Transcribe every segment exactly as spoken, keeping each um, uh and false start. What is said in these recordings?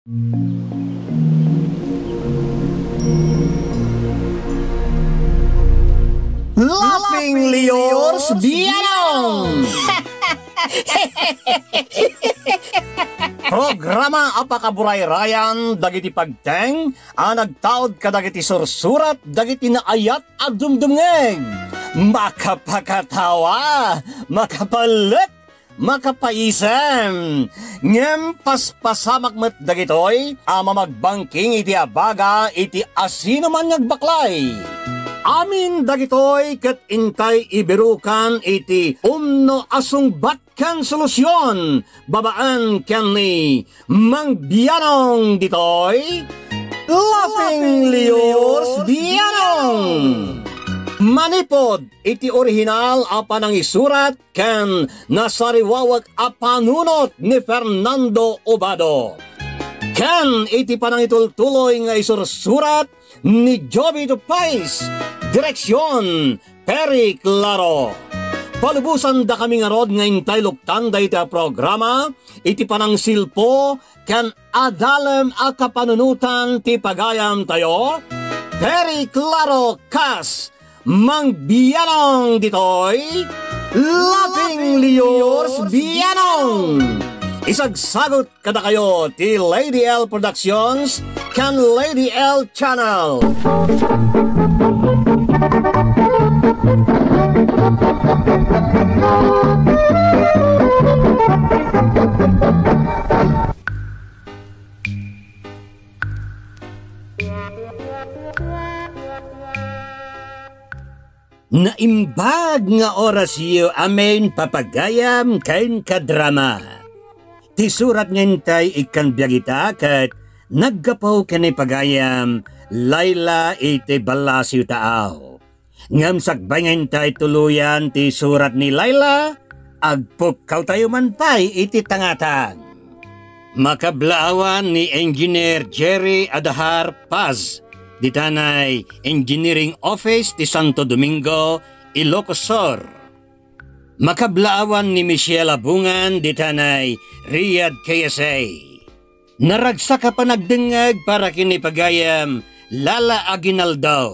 Laughing Leos Bianong! Programa apakaburay rayan dagiti pagteng ang nagtaod ka dagiti sursurat dagiti naayat at dumdumngeg. Makapakatawa, makapalit, makapaisem. Ngem paspasamak met dagitoy ama magbangking iti abaga iti asino man nagbaklay. Amin dagitoy ket intay ibirukan iti umno asungbat ken solusyon babaan ken ni Mang Bianong ditoy Laughing Leos Bianong. Manipod iti orihinal a panang isurat ken nasariwawag a panunot ni Fernando Obado. Ken iti panang itultuloy nga isursurat ni Joby Tupais, direksyon Perry Claro. Palubusan da kami nga rod nga intay luktan da iti programa, iti panang silpo, ken adalem a kapanunutan ti pagayam tayo, Perry Claro kas, Mang Bianong ditoy, Laughing Leos Bianong. Isagsagot kada kayo ti Lady L Productions kan Lady L Channel. Naimbag nga orasyo amen papagayam kain kadrama. Ti surat ngentay ikan biyagita kat naggapaw kani pagayam Layla iti balasyo taaw. Ngam sakbay ngentay tuluyan ti surat ni Layla agpukaw tayo man pay iti tangatan. Makablaawan ni Engineer Jerry Adahar Paz ditanay Engineering Office ti Santo Domingo, Ilocos Sur. Makablaawan ni Michelle Abungan ditanay Riyadh K S A. Naragsa ka pa nagdengag para kinipagayam Lala Aguinaldo.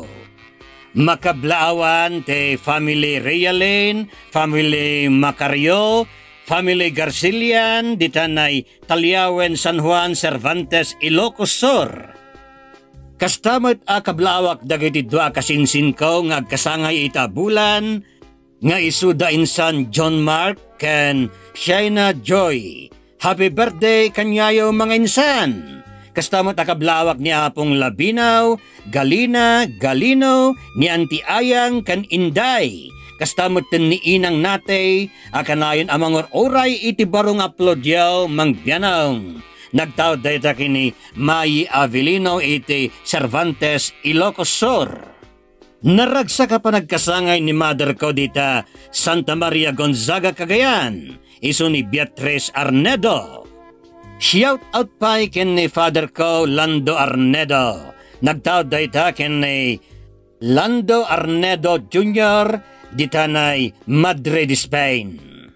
Makablaawan te Family Realin, Family Macario, Family Garcilian ditanay Talyawen San Juan Cervantes Ilocos Sur. Kastamot a kablawak dagiti dua kasinsin ko nga agkasangay itabulan nga isuda insan John Mark ken Shaina Joy. Happy birthday kanyayo mga insan. Kastamot akablawak ni Apong Labinaw, Galina, Galino, ni Auntie Ayang ken Inday. Kastamot ten ni Inang Natay, akanayon amang oray iti barong upload yaw Mang Bianong. Nagtawad dayta kini Mai Avelino iti Cervantes Ilocos Sur. Naragsa ka pa nagkasangay ni mother ko dita Santa Maria Gonzaga, Cagayan, iso ni Beatrice Arnedo. Shout out pa ken ni father ko Lando Arnedo. Nagtawad dayta ken ni Lando Arnedo Junior ditanay Madrid, Spain.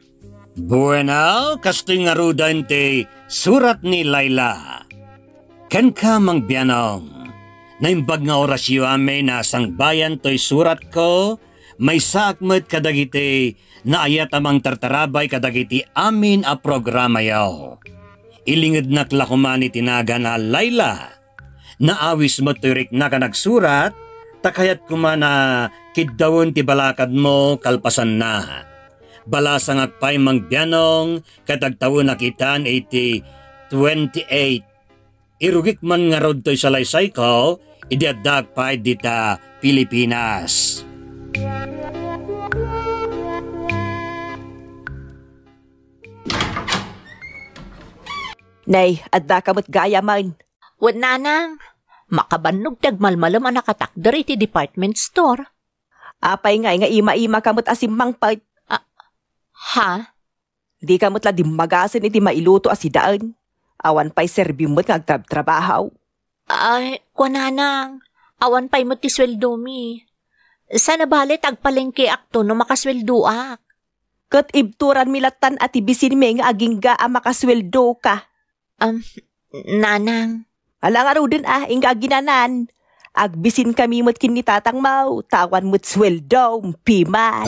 Bueno, kastoy nga rudan ti surat ni Layla. Ken ka Mang Bianong. Naimbag nga orasyo ame na sang bayan to'y surat ko, may sakmet kadagiti na ayat amang tartarabay kadagiti amin a programa yaw. Ilingid naklakuman itinaga na Layla, na awis mo turik na ka nagsurat, takayat kumana kiddawon ti balakad mo kalpasan na. Balasang agpay Mang Bianong, katagtawon nakitan iti twenty-eight. Irugik man nga rod to'y salaysay ko, idiadag pa dita Pilipinas. Nay, adda kamot gaya man. Wad nanang, makabanog tagmalmalam ang nakatakdar iti department store. Apay nga nga ima-ima kamot asimang pa. Ah, ha? Di kamot la dimagasin iti mailuto asidaan. Awan pa'y serbimot nga agtrab-trabahaw. Ay, kwa nanang, awan pa'y mo ti sweldo mi. Sana balit agpalengke akto no makasweldo ak. Kat ibturan milatan at ibisin mi nga aging ga ang makasweldo ka. Um, Nanang. Alang araw din ah, inga ginanan. Agbisin kami mo't kinitatang mau, tawan mo't sweldo, piman.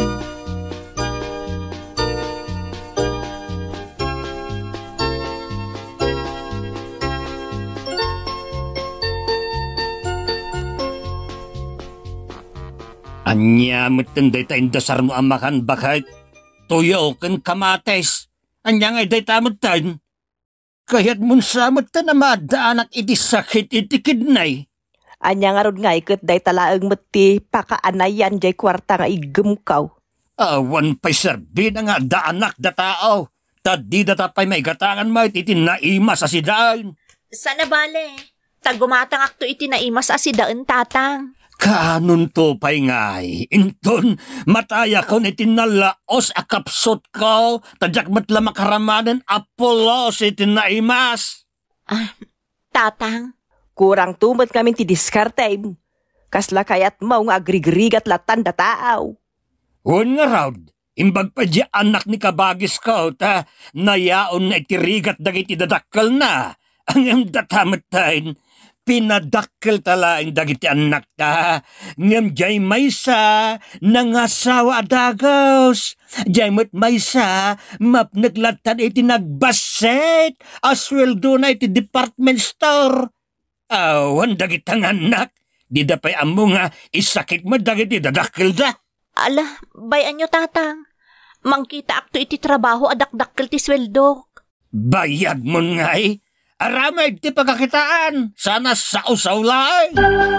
Anya matenday ta indasar mo amakan bakit tuyo ken kamates. Anya nga day tamutan. Kaya't mun sa mata na madaanak iti sakit iti kidnay. Anya nga rod nga ikat day talaang mati pakaanayan jay kwarta nga igumkaw. Awan pa'y serbi na nga daanak da tao. Tadi da tapay may gatangan mo iti naima sa sidaan. Sana bale, tagumatang akto iti naima sa sidaan tatang. Kanon to pa'y ngay. Inton, mataya ko ni tinalaos akapsot ko. Tadyak matla makaramanan apolos iti naimas. Ah, tatang. Kurang tumot kami ti diskarte. Kasla kayat mo nga agrigrigat latan da taaw. Huwag nga raw, imbag pa di anak ni kabagis ko, ta nayaon na itirigat dagiti dadakkel na. Ang yung datamatayin, pinadakkel tala ang dagiti anak ta. Ngam jay maysa, nangasawa adagos. Jay mo't maysa, mapnaglatan iti nagbaset, asweldo na iti department store. Awan dagitang anak, di da pa'y amo nga isakit mo dagiti dadakkel da. Ala, bayan nyo tatang. Mangkita akto iti trabaho adakdakkel ti sweldo. Bayad mo nga eh. Aramay ti pagkakitaan. Sana sausaw lang.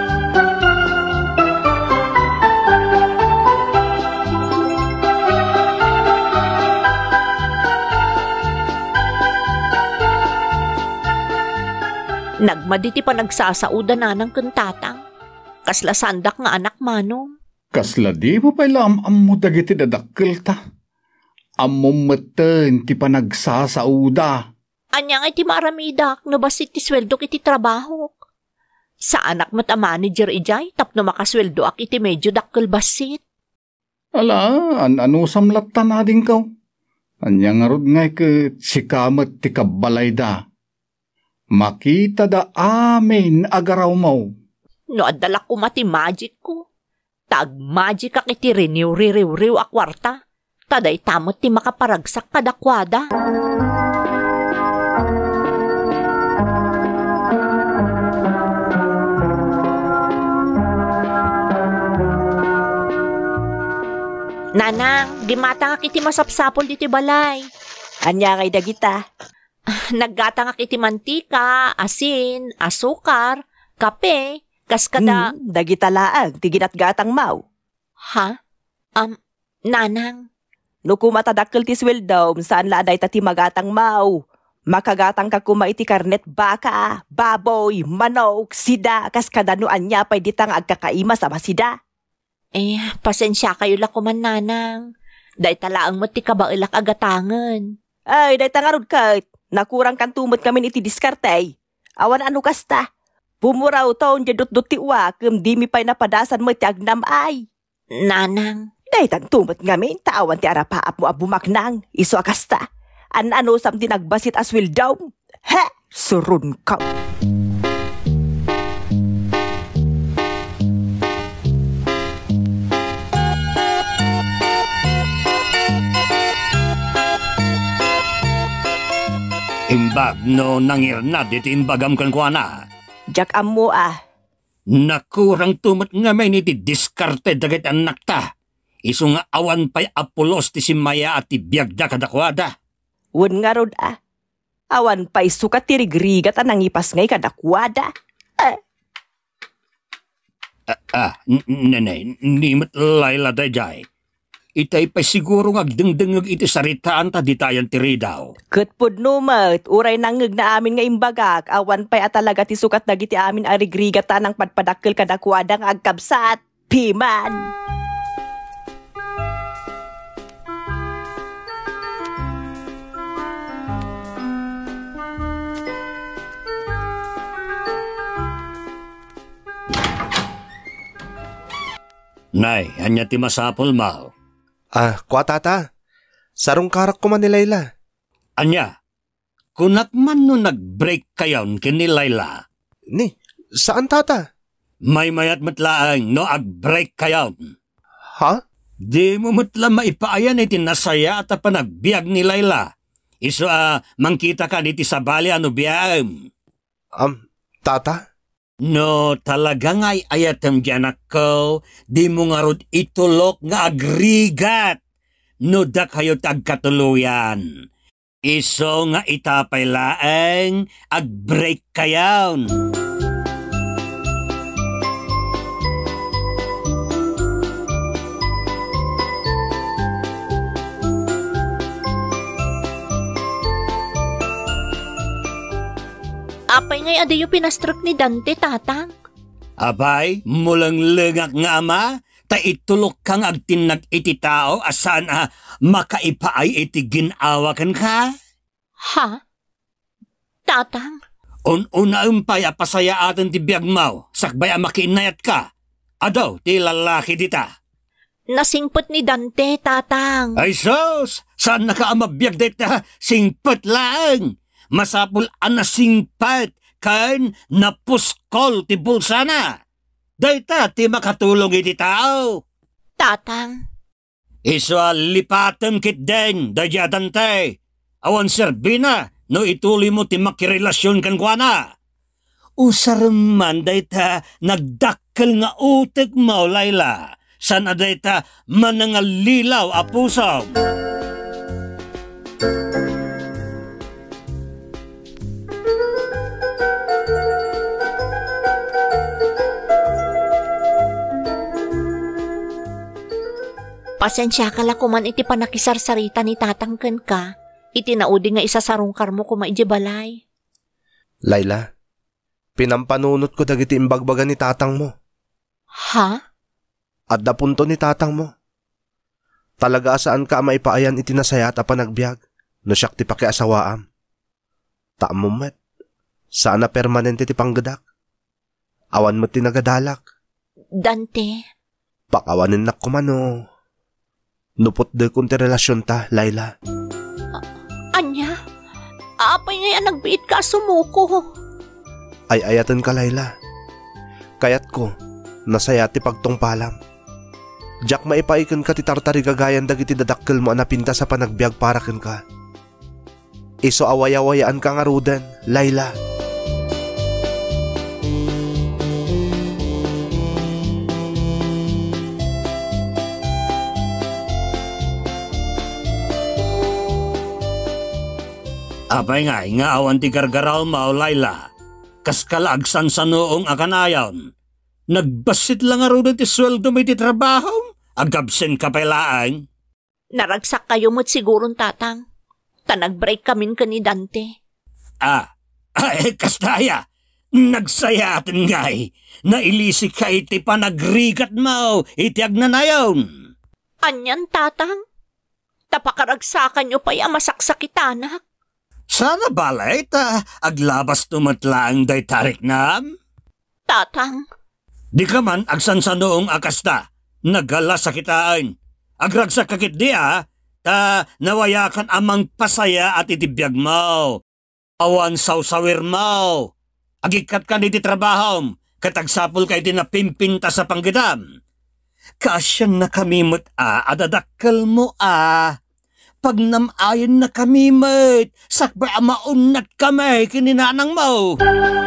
Nagmaditi pa nagsasauda na ng kantatang. Kasla sandak nga anak manong. Kasla di mo pala am-am mo dagiti dadakkel ta. Amom maten ti panagsasauda. Anyang iti maramidak no basit ti sweldo iti trabaho. Sa anak mat a manager ijay tapno makasweldo ak iti medyo dakkel basit. Ala, an-ano samlat ta na din kaw. Anyang arod ngay ke sikamat ti kabalay da. Makita da amin agaraw mo. No adala ko mati magic ko. Tag magic ak iti riniw-ririw-riw a kwarta. Taday tamot ti makaparagsak kadakwada. Nanang, gimatang ak iti masapsapol diti balay. Anya ngay dagita. Naggatang ak iti mantika, asin, asukar, kape, kaskada. Hmm, dagita laang, ti ginatgatang mau. Ha? Um, nanang. No kumatadakkel ti sweldo, saan la aday tati magatang mau. Makagatang ka kuma iti karnet baka, baboy, manok, sida, kaskada no anya pay ditang agkakaima sa masida. Eh, pasensya kayo la kuman nanang. Day talaang mo ti kabailak agatangan. Ay, day tangarod kat. Nakurang kan tumot kami iti diskarte. Awan ano kasta. Bumuraw taon jadot-dot ti uwa, kum di mi pay napadasan mo ti agnam ay. Nanang. Day tan tumot ngamin, taawan ti arapaap mo abumaknang, iso akasta. An-ano sam ti nagbasit as will down. He, surun ka. Imbag no nangirna diti imbagam kan kuana. Jak ammo ah. Nakurang tumot nga may niti diskarte dagit anak ta. Isu nga awan pa'y apulos ti simaya at ti biyagda kadakwada. Wan nga rod ah. Awan pa'y sukat ti rigrigat anang ipas ngay kadakwada. Eh. Ah, ah nanay, nimot layla da jay. Itay pa siguro nga agdengdengag iti saritaan ta ditayan ti ridaw. Katpod numat, uray nangag na amin nga imbagak, awan pa'y atalaga ti sukat dagiti amin arigrigata ng padpadakkel kadakwada nga agkabsat. Piman! Nay, anya ti masapol mal. Ah, kwa tata. Sarong karak ko man ni Layla. Anya, kunak man no nag-break kayon kini Layla. Ni, saan tata? May mayat matlaang no ag-break kayon. Ha? Di mo matla maipaayan iti nasaya at panagbiag ni Layla. Iso a uh, mangkita ka niti sabali ano biyam. Um, tata? No, talaga nga'y ayatem diyanak ko, di mo nga rod itulok nga agrigat. No da kayo tagkatuluyan. Iso nga itapay laeng, ag-break kayawn. Apay ngay adi yung pinastrok ni Dante, tatang. Abay, mulang lengak nga ama, ta itulok kang agtinag iti tao asan a makaipaay iti ginawakan ka? Ha? Tatang? Un-una umpay apasaya atin ti biyagmaw, sakbay a makiinayat ka. Adaw, ti lalaki dita. Nasingpot ni Dante, tatang. Ay sos, saan nakaamabiyag dita? Singpot lang. Masapul ang nasingpat kan napuskol ti bulsana. Dayta ti makatulong iti tao. Tatang. Iswa lipatem kit den, dadya Dante. Awan serbina, no ituloy mo ti makirelasyon kan kuana. Usaraman dayta nagdakkel nga utek mo, Layla. Sana dayta manangalilaw a puso. Pasensya ka la kuman iti panakisarsarita ni tatangken ka. Iti naudi nga isasarungkar mo kuma iti balay. Layla, pinampanunot ko dagiti imbagbaga ni tatang mo. Ha? At dapunto ni tatang mo. Talaga saan ka maipaayan iti nasaya at panagbiag, no siyak ti pakiasawaam. Taam mo met, saan na permanente ti panggadak. Awan mo ti nagadalak. Dante. Pakawanin na kumano. Nupot de kunti relasyon ta, Layla. A- anya? Apay ngayon nagbiit ka sumuko. Ay ayatan ka, Layla. Kayat ko, nasaya ti pagtungpalam. Jack maipaikan ka ti tartari gagayan dagiti dadakkel mo anapinta sa panagbiag para ken ka. Iso away-awayaan ka nga ruden, Layla. Apay nga, nga awan ti gargaraw mo, Layla. Kas kalagsan sa noong akanayon. Nagbasit lang nga rin ti sweldo may ti trabaho. Agabsen ka pailaan. Naragsak kayo mo't sigurong tatang. Ta nag-break kamin ka ni Dante. Ah, ay kastaya. Nagsayatin nga'y. Nailisik ka iti panagrigat mo. Iti agnanayon. Anyan, tatang? Tapakaragsakan nyo pa'y amasaksakitanak. Sana balay ta aglabas tumatlaang day tarik nam? Tatang. Di ka man agsan sa noong akasta. Nagala sa kitaan. Agragsak kakit di ah. Ta nawayakan amang pasaya at itibiyag mo. Awan saw-sawir mo. Agikat ka niti trabahom. Katagsapol ka iti napimpinta sa panggidam. Kasyan na kamimot ah. Adadakkel mo ah. Pag namayon na kami, mate, sakba maunat kami kininanang mo.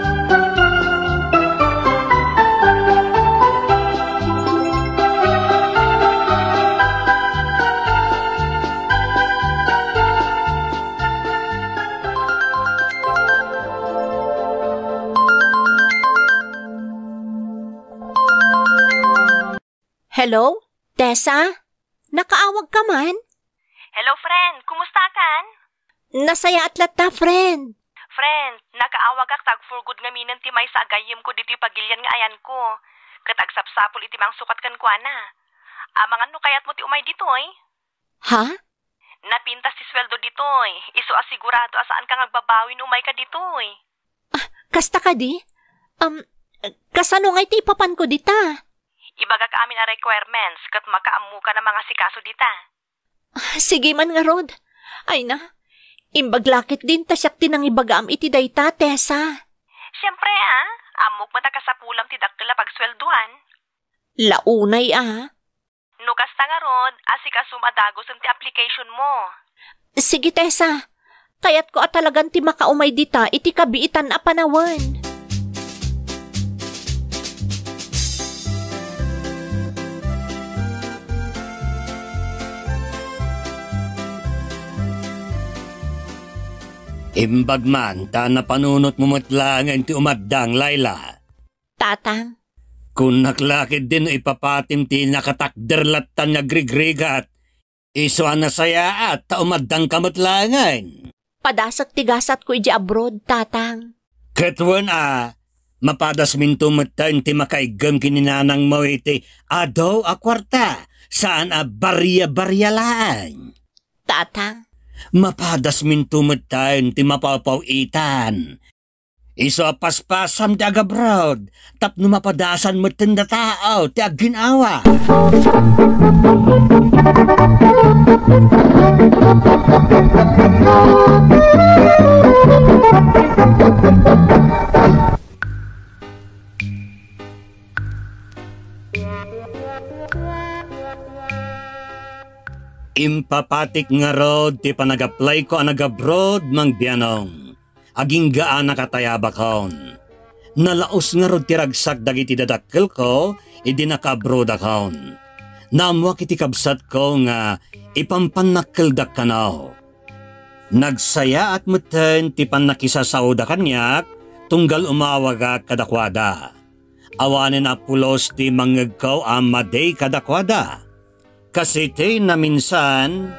Hello? Tessa? Nakaawag ka man? Hello, friend. Kumusta kan? Nasaya atlat ta, friend. Friend, nakaawag ak tag for good nga minan ti may sa agayem ko diti pagilyan nga ayan ko. Katagsapsapol iti mang sukat kan kwa na. Amangan no kayat mo ti umay ditoy? Ha? Napintas ti sweldo ditoy. Iso asigurado asaan ka ngagbabawi no umay ka ditoy. Ah, kasta ka di? Um, kasano nga iti ipapan ko dita? Ibaga ka amin a requirements kat makaamu ka na mga sikaso dita. Sige man nga, Rod. Ay na, Imbaglakit din tasyak tinang ibagaam iti dayta, Tessa. Siyempre ah, amok matakasapulang ti dakkel pag swelduhan. Launay ah. No kasta nga rod, asikasum adagos ti application mo. Sige, Tessa. Kaya't ko at talagang ti makaumay dita iti kabiitan a panawan. Imbag man, ta na panunot mo matlangan ti umaddang, Layla. Tatang. Kung naklakid din ipapatim ti nakatakderlatan nga grigrigat, iso na saya at ta umaddang kamatlangan. Padasak tigasat ko iji abroad, tatang. Katwan a, mapadas minto matan ti makaigam kininanang mo iti adaw a kwarta, saan a barya-baryalaan. Tatang. Mapadas minto matan ti mapapawitan. Iso a paspasam ti agabroad, tapno mapadasan matan da tao ti aginawa. Impapatik nga rod ti panag-apply ko ang nag-abroad mang biyanong. Aging gaan nakatayabakon. Nalaos nga rod ti ragsak dagiti dadakkel ko, idi naka-abroad akon. Naamwak iti kabsat ko nga ipampanakkeldak kanaw. Nagsaya at meten ti panakisasauda kanyak, tunggal umawag kadakwada. Awanin apulos ti mangagkaw amaday kadakwada. Kasi ti na minsan,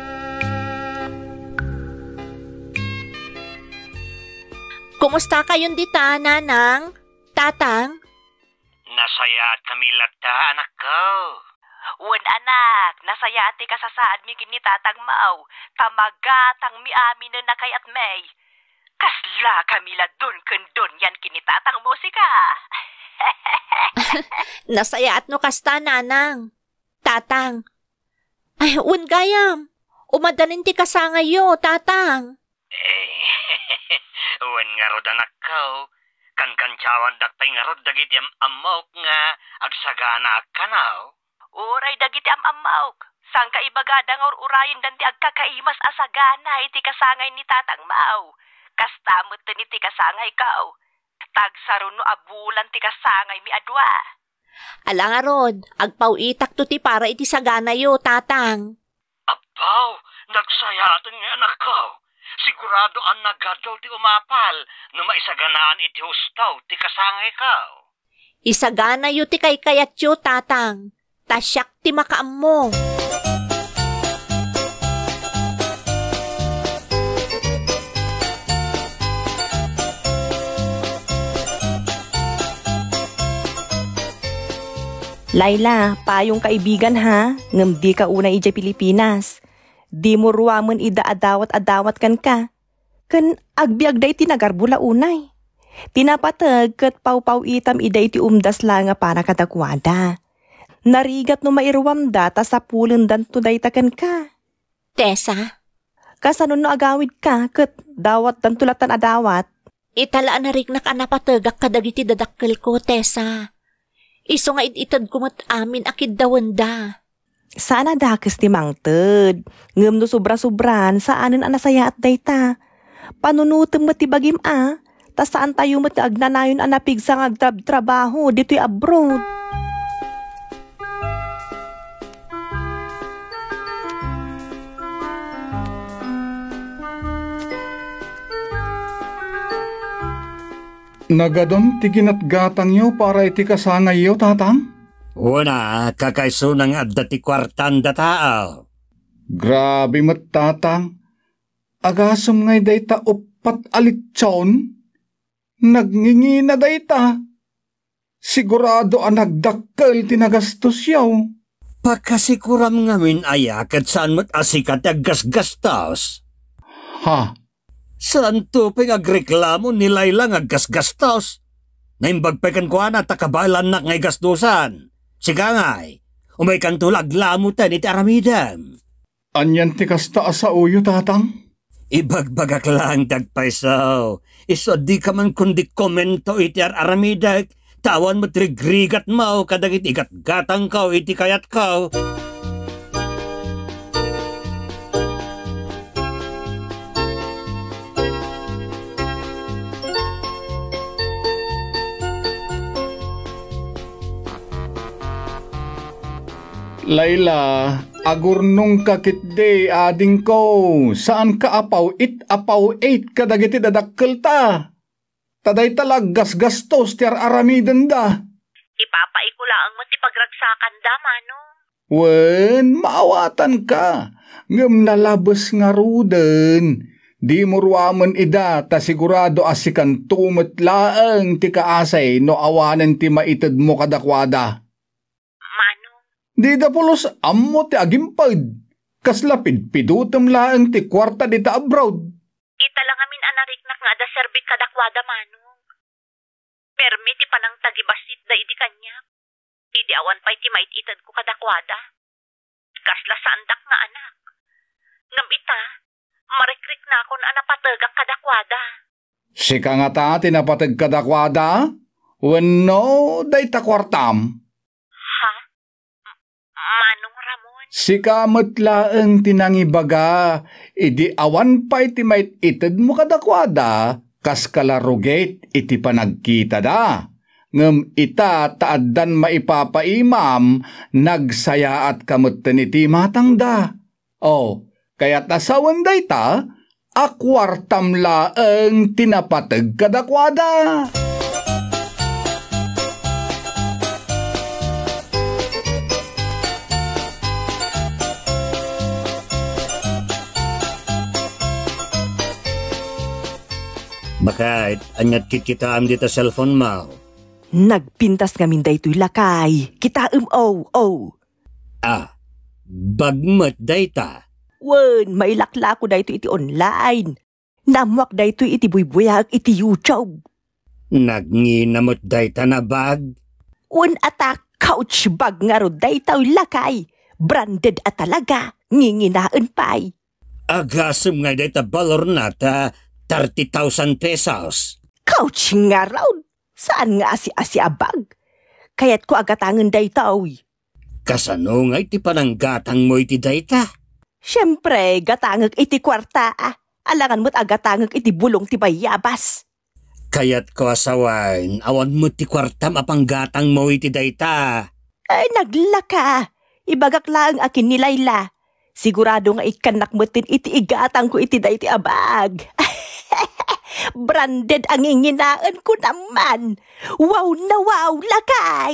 Kumusta kayong dita, nanang? Tatang? nasaya at kami lata, anak ko. Wen anak, nasaya ati kasasaad mi kini tatang mau, tamagatang mi amin na kay at may. Kasla kami la dun kendon yan kini tatang mo sika. Nasaya at no kasta, nanang. Tatang. Ay, un gayam. Umadanin ti kasangayo, tatang. Eh, wen nga rod anak ko. Kan-kancawan dakpay nga rod dagiti am-amok nga agsagana kanaw. Uray dagiti am-amok. Sang kaibagadang or urayin dan ti agkakaimas asagana iti kasangay ni tatang mau. Kastamot ten iti kasangay kao. Tagsaruno abulan ti kasangay mi adwa. Alang arod, agpawitak to ti para iti sagana yo, tatang. Apaw, nagsayatan nga anak ko. Sigurado ang nagadaw ti umapal no maisaganaan iti hustaw ti kasangay ka. Isagana yu ti kay kayat yu, tatang. Tasyak ti makaam mo. Layla, payong kaibigan ha, ngem di ka una ija Pilipinas. Di mo ruwaman ida adawat-adawat kan ka. Kan agbiag day tinagarbula unay. Tinapatag kat pau-pau itam ida iti umdas lang nga para kadakwada. Narigat no mairuwam data sa pulen dan to day takan ka. Tessa? Kasano no agawid ka kat dawat dan tulatan adawat. Italaan na rin nakanapatagak kadagiti dadakkel ko, Tessa. Iso nga ititad kumat amin akid dawanda. Sana dakas ti mangted. Ngem no sobra-sobran saanen anasaya at dayta. Panunutem mo ti bagim a. Ta saan tayo mo ti agnanayon anapig sa ngagtrab-trabaho dito'y abroad. Nagadon ti ginatgatang yo para iti kasangay yo, tatang? Una, kakaiso ng adda ti kwartan da tao. Grabe mat, tatang. Agasom ngay dayta upat alitson. Nagngingi na dayta. Sigurado ang nagdakkel ti nagastos yaw. Pagkasikuram ngamin ayakat saan mo't asikat aggasgastos. Ha? Saan tuping agreklamo ni Layla nga gasgastos? Naimbagpekan ko na takabalan na ngay gastusan. Siga ngay, umay kang tulag lamutan iti aramidam. Anyan ti kasta sa uyo, tatang? Ibagbagak lang tagpaisaw. Iso di ka man kundi komento iti aramidag. Tawan mo trigrigat mo kadagit igat-gatang kao iti kayat kao. Layla, agurnong kakitde ading ko, saan ka apaw it apaw eight kadagiti dadakkel ta? Taday talag gasgastos ti aramiden da. Ipapaikulaan mo ti pagragsakan da, Manong. Wen, maawatan ka. Ngem nalabas nga ruden. Di mo ruaman ida ta sigurado asikan tumet laeng ti kaasay no awanen ti maited mo kadakwada. Di da pulos ammo ti agimpad. Kaslapid pidutem laeng ti kwarta di ta abroad. Ita lang amin anariknak nga da serbik kadakwada, Manong. Permi ti panang tagibasit da iti kanya. Idi awan pa'y ti maititad ko kadakwada. Kasla sa andak nga anak. Ngam ita, marikrik na akon anapatagak kadakwada. Sika nga ta tinapatag kadakwada? Wenno, day ta kwartam. Manong Ramon? Si kamat laeng tinangibaga, idi awan pa'y ti mait ited mo kadakwada, kas kalarugate iti panagkita da. Ngem ita taaddan maipapaimam, nagsaya at kamutten iti matangda. O, kaya't asawan day ta, akwartam laeng tinapatag kadakwada. Bakit? Anyat kikitaam dito cellphone mo? Nagpintas ngamin da ito'y lakay. Kitaam o, o. Ah, bagmat dayta. Wen, mailakla ko da ito iti online. Namuak da ito iti buybuyak iti YouTube. Nagninamot dayta na bag? Wen ata couch bag nga ro da ito'y lakay. Branded at talaga. Nginginaan pa'y. Agasam nga dayta balor nata thirty thousand pesos. Couch nga raw. Saan nga asi-asi abag? Kaya't ko agatangan daytaw. Kasano nga iti pananggatang mo iti dayta? Siyempre, gatangag iti kwarta ah. Alangan mo't agatangag iti bulong ti bayabas. Kaya't ko asawain, awan mo ti kwarta mapanggatang mo iti dayta. Ay, naglaka. Ibagak lang akin ni Layla. Sigurado nga ikanak mo tin iti igatang ko iti dayti abag. Branded ang inginaan ko naman. Wow na wow, lakay!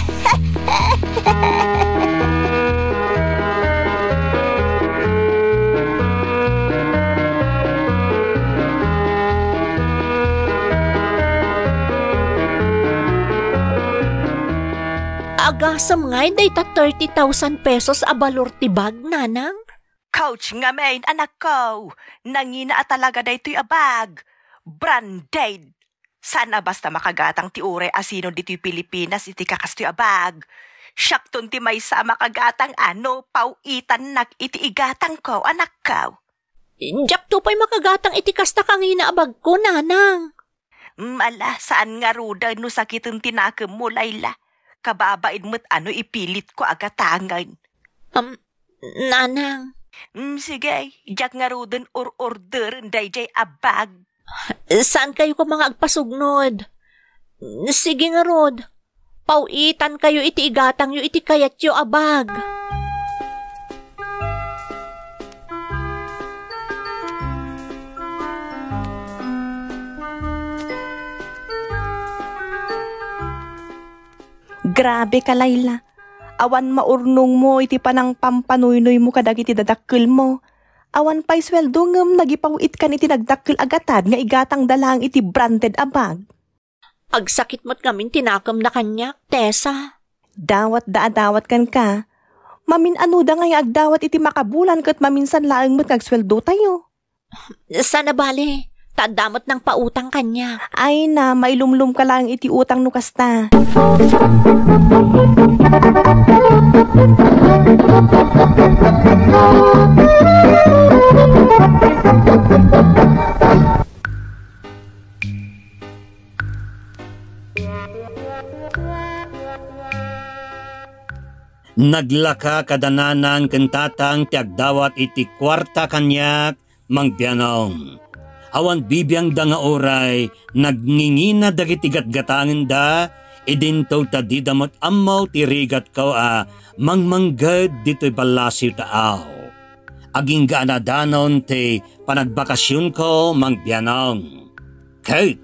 Agasam ngay, day ta thirty thousand pesos abalor ti bag, nanang? Couch nga main, anak ko. Nangina talaga da ito'y abag. Branded. Sana basta makagatang ti ure asino dito'y Pilipinas iti kakasto'y abag. Syakton ti may sa makagatang ano, pauitan nag iti igatang ko, anak ko. Diyak to pa'y makagatang iti kasta kangina abag ko, nanang. Mala, saan nga ruda no sakitong tinakam mo, Layla? Kababain mo't ano ipilit ko agatangan. Um, nanang. Mm, sige, diyak nga rudan or order day jay abag. Saan kayo ko mga agpasugnod? Sige nga, Rod. Pauitan kayo iti igatang yu iti kayat yu abag. Grabe ka, Layla. Awan maurnong mo iti panang pampanuy-nuy mo kadag iti dadakkel mo. Awan pa'y sweldo ngem nagipawit kan iti nagdakkel agatad nga igatang dalang iti branded abag. Agsakit mo't ngamin tinakam na kanya, Tessa. Dawat da adawat kan ka. Mamin ano da ngay agdawat iti makabulan kat maminsan laeng mo't nagsweldo tayo. Sana bale, tadamot ng pautang kanya. Ay na, mailumlum ka lang iti utang no kasta. Naglaka kadananan kentatang tiagdawat iti kwarta kanyak mangbianong. Awan bibiyang da nga oray, nagngingina dagiti gatgatangin da, idinto ta di damot amaw tirigat ko a mangmanggad dito'y balasiw taaw. Aging gaanadanon ti panagbakasyon ko mangbianong. Kate!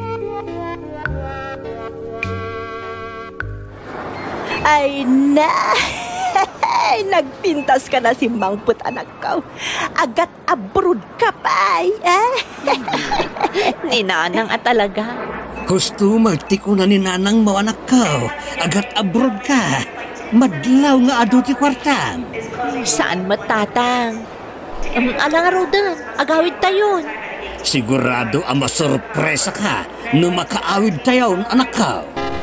Ay na! Nagpintas ka na si Mangput anak ko. Agat abroad ka pa ay. Eh? Ni Nanang at talaga. Gusto magtiko na ni Nanang mo anak ko. Agat abroad ka. Madlaw nga ado ti kwartang. Saan matatang? Um, alang arudan, agawid tayon. Sigurado ang masurpresa ka no makaawid tayon anak ko.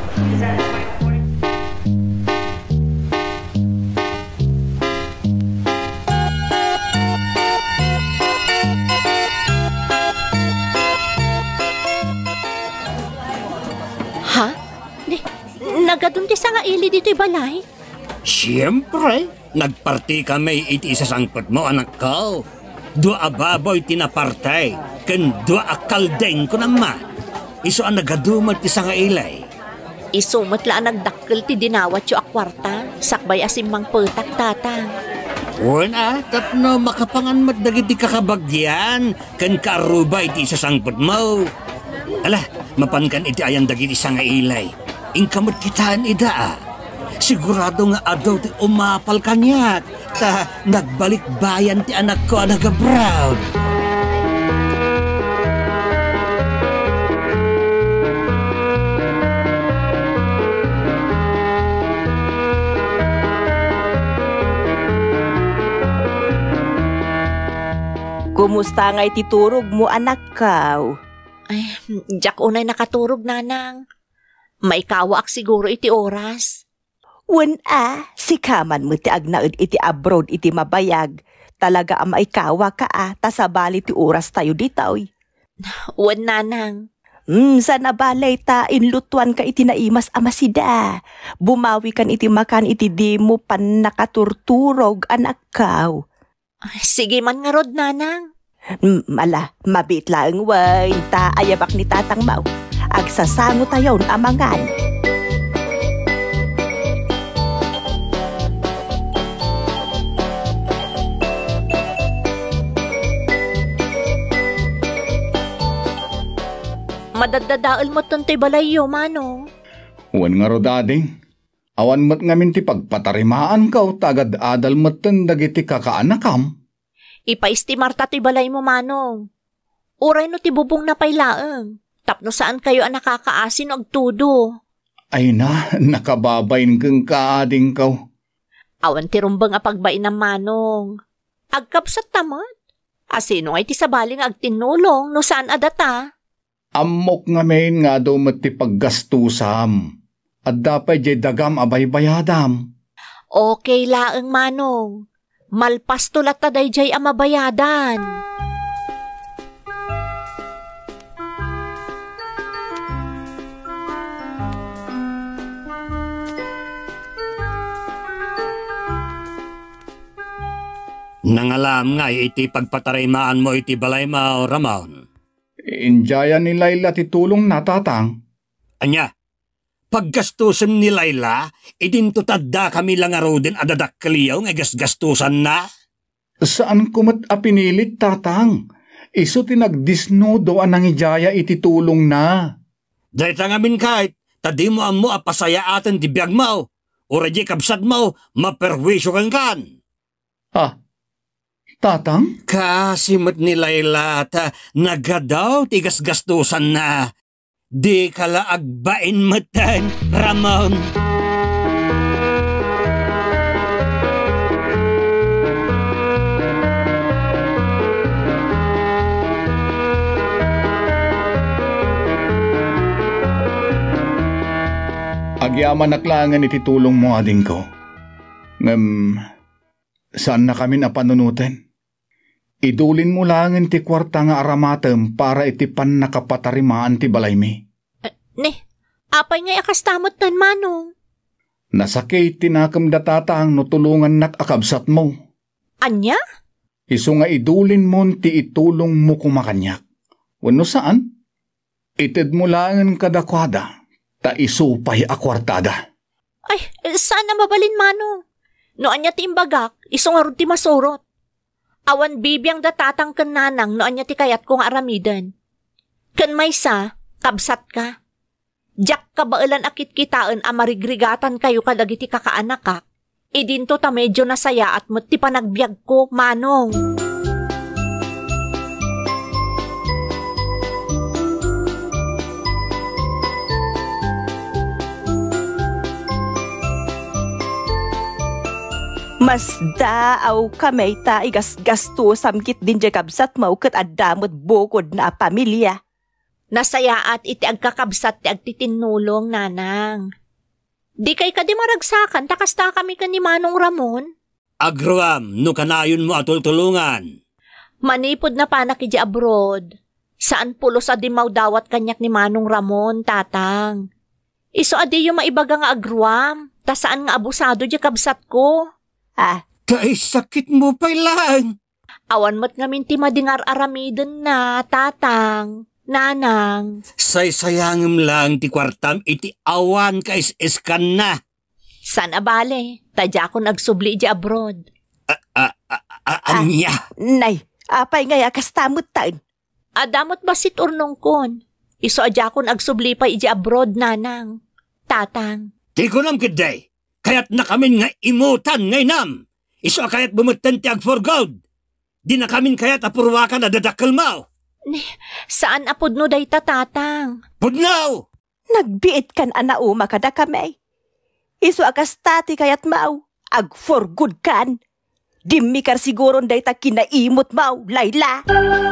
Ha? Di, nagadunti sa nga ili dito'y balay? Siyempre, nagparti kami iti isasangpot mo anak ko. Dua ababoy tinapartay, ken dua akaldeng ko naman. Iso ang nagadumat ti sa nga ilay. Isumat la nagdakkel ti dinawat yu akwarta, sakbay asim mang petak tatang. Wala, tapno makapangan mat dagiti kakabagyan, ken karubay ti isasangpot mo. Ala, mapankan iti ayan dagiti sa nga ilay. Ingkamot kitaan ida ah. Sigurado nga adaw ti umapal kanyak. Ta nagbalik bayan ti anak ko nagabraw. Kumusta nga ititurog mo anak ko? Ay, jak unay nakaturog Nanang. Maikawaak siguro iti oras. Wen a, si kaman mo ti agnaud iti abroad iti mabayag. Talaga ang maikawa ka a, tasabali ti oras tayo ditaw. Wen Nanang. Hmm, sa nabalay ta, inlutuan ka iti naimas amasida. Bumawi kan iti makan iti di mo pan nakaturturog anak kaw. Sige man nga rod Nanang. Hmm, ala, mabit lang way, ta ayabak ni tatang mau. Agsasango tayon amangan. Madadadaal mo tontay balayo, Manong. Wan nga ro dading. Awan mat ngamin ti pagpatarimaan ka o tagad adal mat dagiti kakaanakam. Ipaistimar ta ti balay mo, Manong. Uray no ti bubong na pailaeng. Tapno saan kayo ang nakakaasin og tudo. Ay na, nakababain kang kaading kaw. Awan ti rumbang a pagbain ng Manong. Agkapsat tamad. Asino ay ti sabaling agtinulong no saan adata. Amok nga main nga daw mati paggastusam. At dapat jay dagam abay bayadam. Okay laeng Manong. Malpas tulat taday jay amabayadan. Nangalam nga iti pagpatarimaan mo iti balay mo, Ramon. Injaya ni Layla ti tulong natatang. Anya, paggastusan ni Layla, idinto tadda kami lang aro din adadak kaliyaw nga gasgastusan na. Saan kumat apinilit tatang? Iso tinagdisnodo anang ijaya iti tulong na. Dahil tangamin kahit, tadi mo amo apasaya atin di biyag mo. O radye kabsad mo, maperwisyo kang kan. Ah, tatang? Kasimot ni Layla ta nagadaw tigas gastusan na. Di kala agbain matan, Ramon. Agyaman naklangan iti tulong mo ading ko. Ngam, saan na kami napanunutin? Idulin mo langin ti kwarta nga aramatem para iti pan nakapatarimaan ti balay mi. Uh, ne, Apay nga akastamot tan manong. Nasakay tinakam da tatang no tulungan nak akabsat mo. Anya? Iso nga idulin mo ti itulong mo kumakanyak. Wano saan? Ited mo langan kadakwada, ta isupay akwartada. Ay, saan na mabalin manong? No anya ti imbagak, iso nga ti masurot. Awan bibiyang datatang ken nanang no anya ti kayat ko nga aramidan. Ken maysa, kabsat ka. Diyak ka bailan akit kitaan a marigrigatan kayo kadagiti kakaanak ka. Idinto ta medyo nasaya at mo't ti panagbiag ko, manong. Mas daaw kamay ta igas-gasto samkit din dya kabsat mau kat adamot bukod na pamilya. Nasaya at iti agkakabsat ti agtitinulong, nanang. Di kay ka di maragsakan, takasta kami ka ni Manong Ramon. Agruam, no kanayon mo atultulungan. Manipod na panak iti abroad. Saan pulos adi maudawat kanyak ni Manong Ramon, tatang. Iso adi yung maibaga nga agruam, ta saan nga abusado di kabsat ko. Ah, Kay sakit mo pa lang. Awan mo't ngamin ti madingar aramiden na, tatang. Nanang. Say-sayangem lang ti kwartam iti awan ka is-iskan na. San abale, tadya ko nagsubli di abroad. A, a, a, a, anya. nay, apay nga yakastamot tan. Adamot basit urnong kon. Iso adya ko nagsubli pa iti abroad, nanang. Tatang. Di ko nam kiday. Kaya't na kamin nga imutan ngay nam. Iso kaya't bumutan ti agforgod. Di na kamin kaya't apurwakan na dadakkel mo. Saan apod no day tatang? Pudnaw! Nagbiit kan anauma kada kamay. Iso akastati kayat mau, ag for good kan. Dimmi kar siguron day ta kinaimot mau, Layla.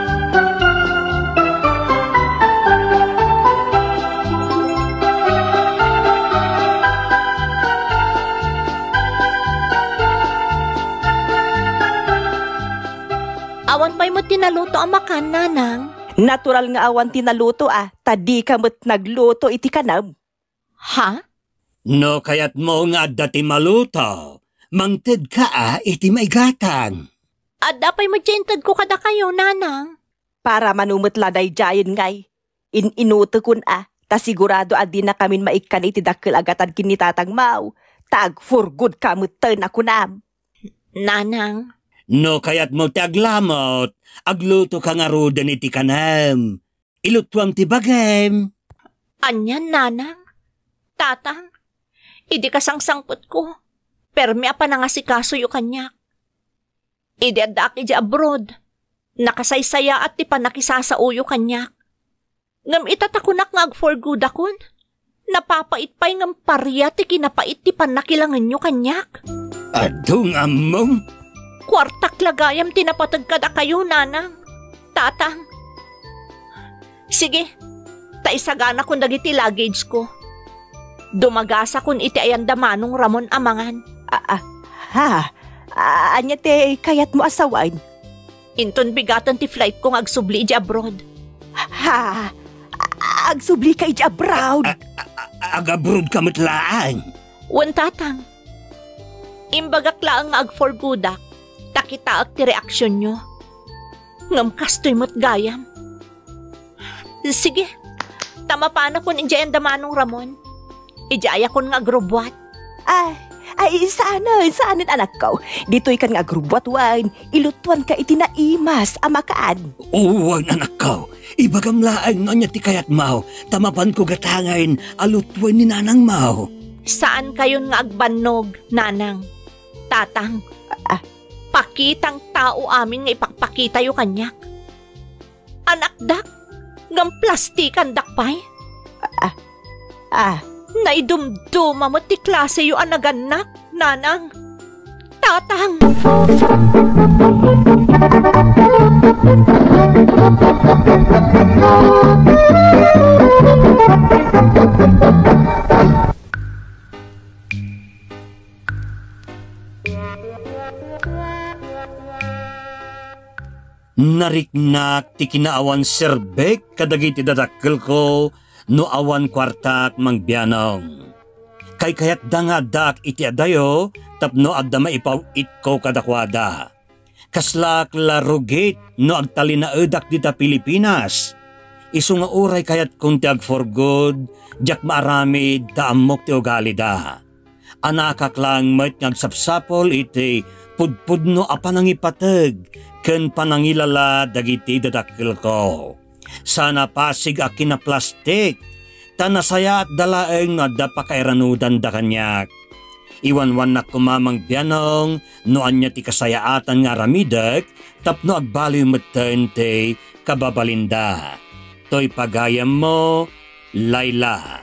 Awan pa'y mo tinaluto ang makan, nanang. Natural nga awan tinaluto ah, tadi kamot nagluto iti kanam. Ha? No kaya't mo nga dati maluto. Mangted ka ah, iti maigatan. Adda pa'y madyentad ko kada kayo, nanang. Para manumot laday jayon ngay. In-inuto kun ah, ta sigurado adi na kamin maikan iti dakkel agatan kinitatang mau. Tag for good kamutan ako nam. Nanang. No kaya't mo ti aglamot, agluto ka nga rudan iti kanam. Ilutwam ti bagem. Anyan, nanang. Tatang. Idi kasangsangpot ko. Permi apa na nga si kaso yu kanyak. Idi adda aki di abroad. Nakasaysaya at ti panakisasauyo kanyak. Ngam itatakunak nga ag-for good akon. Napapait pa'y ngam parya ti kinapait ti panakilangan yu kanyak. Adung among. Kwartak lagayam tinapatag kada kayo, nanang. Tatang. Sige, taisagana kung dagiti luggage ko. Dumagasa kun iti ayanda Manong Ramon amangan. Ah, ah, ha? Ah, anya te kayat mo asawain? Inton bigatan ti flight kong agsubli di abroad. Ha? Agsubli ka iti abroad? Agabrod ka matlaan. Wan, tatang. Imbagak laang nga ag-for goodak. Takita at ti reaksyon nyo. Ngam kastoy mo't gayam. Sige, tama pa na kun injay ang Manong Ramon. Ijaya kun nga agrobwat. Ay, ay, sana, saanin anak ko. Dito'y kan nga agrobwat wine, ilutuan ka itinaimas, amakaan. Uwan anak ko, ibagamlaan no niya ti kayat mau, tamapan ko gatangain, alutwan ni nanang mau. Saan kayon nga agbannog, nanang? Tatang. Ah, Pakitang tao amin nga ipakpakita yu kanyak. Anak dak, ngam plastikan dakpay. ah, ah. Naidumduma mo ti klase yu anaganak, nanang. Tatang. Nariknak ti kinaawan serbek kadagiti dadakkel ko, no awan kwartak mangbianong. Kay kayat dangadak iti adayo tapno adda maipaw itko kadakwada. Kaslak larugit no agtalinaedak dita Pilipinas. Isu nga uray kayat kung ti ag for good, jak maaramid ta amok ti ugali da. Anakak lang met ngagsapsapol iti pudpudno a panangipateg ken panangilala dagiti dadakkel ko. Sana pasig a kinaplastik, tanasaya at dalaeng nga da pakairanudan da kanyak. Iwanwan na kumamang biyanong no anya ti kasayaatan nga ramidek tapno agbaliw meten ti kababalinda. To'y pagayam mo, Layla.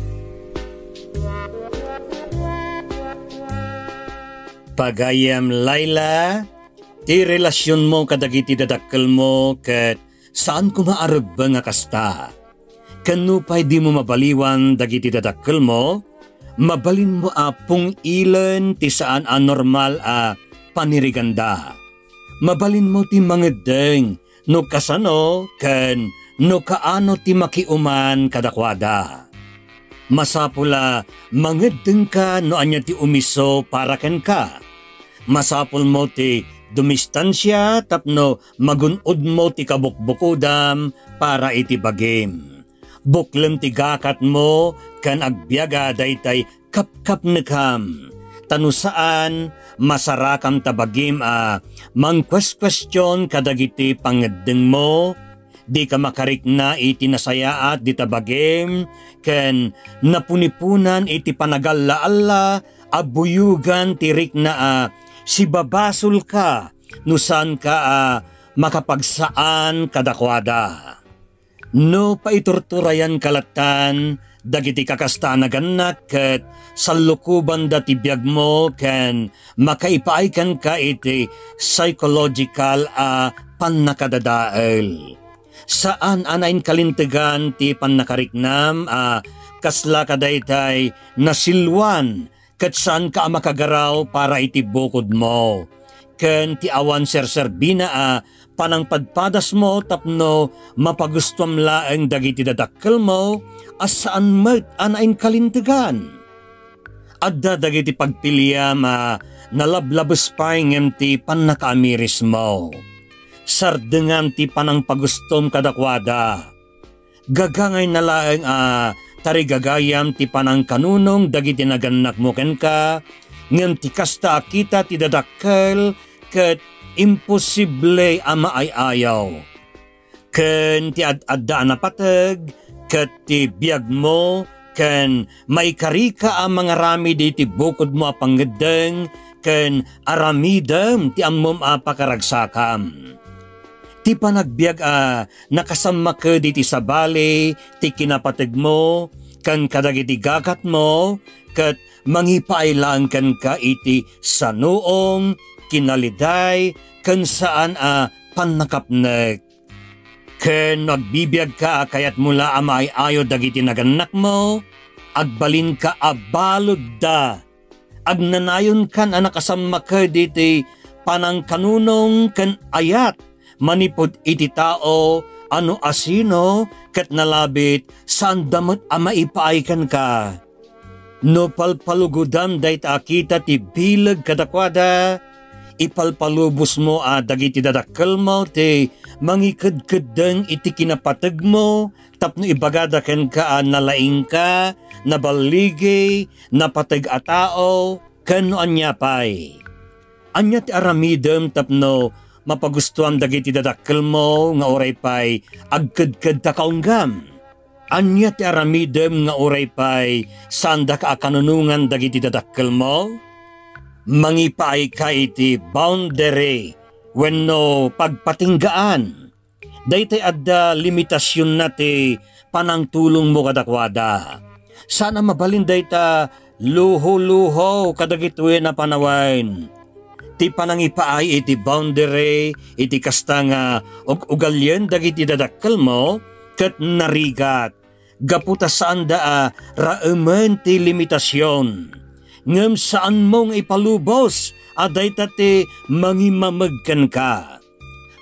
Pagayam Layla, ti relasyon mo kadagiti dadakkel mo ket saan ko maarag ba nga kasta? Kanu pa'y di mo mabaliwan dagiti dadakkel mo, mabalin mo apong ilen ti saan a normal a paniriganda. Mabalin mo ti mangedeng no kasano ken no kaano ti makiuman kadakwada. Masapula mangedeng ka no anya ti umiso para ken ka. Masapul mo ti dumistansya tapno magunod mo ti kabukbukudam para iti bagim. Buklem ti gakat mo kan agbiaga daytay kapkap nekam. Tanusaan masarakam tabagim a mangkwes-kwestyon kadagiti pangedeng mo. Di ka makarik na iti nasayaat di tabagim ken napunipunan iti panagalla-alla abuyugan tirik na a si babasul ka nusan ka a makapagsaan kadakwada. No paiturturayan kalatan dagiti kakasta na ganak ket salukuban dati biyag mo ken makaipaikan ka iti psychological a pannakadadael. Saan anain kalintegan ti pannakariknam a kasla kadaytay nasilwan ket saan ka makagaraw para iti bukod mo. Ken ti awan serserbina a panangpadpadas mo tapno mapagustom laeng dagiti dadakkel mo as saan met anain kalintegan. Adda dagiti pagpiliam a nalablabes payngem ti pannakaamiris mo. Sardengan ti panangpagustom kadakwada. Gagangay na laeng a tarigagayam ti panangkanunong dagiti naganak mo ken ka ngem ti kasta kita ti dadakkel ket imposible ama ay ayaw. Ken ti ad-adda na pateg ket ti biag mo ken maikarika ang mga rami di ti bukod mo apanggedeng ken aramidem ti ammom a pakaragsakam. Ti panagbiag a nakasama ka di ti sabali ti kinapateg mo ken kadagiti gakat mo ket mangipailaan ken ka iti sanuong kinaliday ken saan a pannakapnek. Ken nagbibiyag ka kayat mula amay ayo dagiti naganak mo, agbalin ka abalod da. Agnanayon kan a nakasama ka diti panangkanunong ken ayat manipod iti tao ano asino ket nalabit saan damot a maipaikan ka. No palpalugudam dayta akita ti bilag kadakwada, ipalpalubos mo a dagiti dadakkel mo ti mangikadkadeng iti kinapateg mo tapno ibagada ken ka a nalaing ka, nabaligi, napateg a tao, ken no anya pay. Anya ti aramidem tapno mapagustuhan dagiti dadakkel mo nga oray pay agkadkad ta kaunggam. Anya ti aramidem nga oray pay sanda ka akanunungan dagiti dadakkel mo? Mangipaay ka iti boundary wenno pagpatinggaan. Daytay adda limitasyon na ti panangtulong mo kadakwada. Sana mabalin dayta luho-luho kadagitoy na panawain. Ti panangipaay iti boundary iti kasta nga og ugalyen dagiti dadakkel mo ket narigat. Gaputa saan da a raemen ti limitasyon. Ngem saan mong ipalubos aday ti mangimamagkan ka.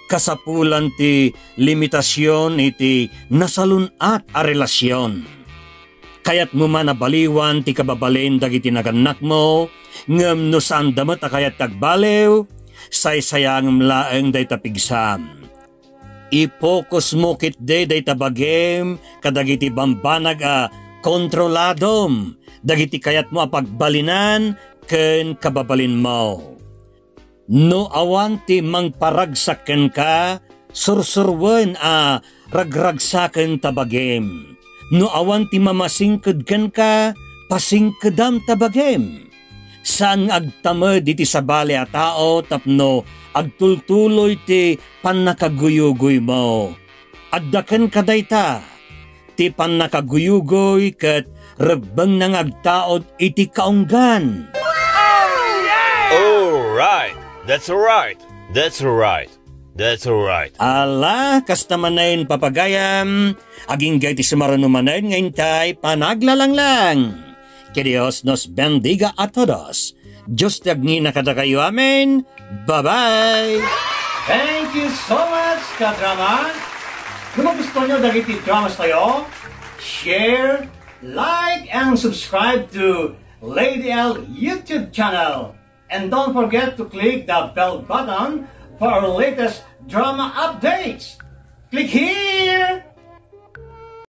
kasapulan ti limitasyon iti nasalunat a relasyon. Kayat mo man nabaliwan ti kababalin dagiti naganak mo, ngem no saan damat a kayat tagbalew, say-sayang laeng day tapigsam. I-focus mo kit day day tabagem, kadagiti bambanag a kontroladom, dagiti kayat mo a pagbalinan, ken kababalin mo. No awan ti mangparagsaken ka, sursurwen a ragragsaken tabagem. No awan ti mamasingked ken ka, pasingkedam tabagem. Saan agtamed iti sabali a tao tapno agtultuloy ti panakaguyugoy mo. Addaken kadayta, ti panakaguyugoy ket rebbeng nang agtaod iti kaunggan. Oh, right. That's right. That's right. That's right. Ala, kastamanayin papagayam, aging gay ti sumarunumanayin ngayon tay panaglalanglang. Que Dios nos bendiga a todos. Diyos tagni na kada kayo, amen. Bye-bye! Thank you so much, ka-drama. Kung gusto nyo dagiti dramas tayo, share, like, and subscribe to Lady L YouTube channel. And don't forget to click the bell button for our latest drama updates. Click here!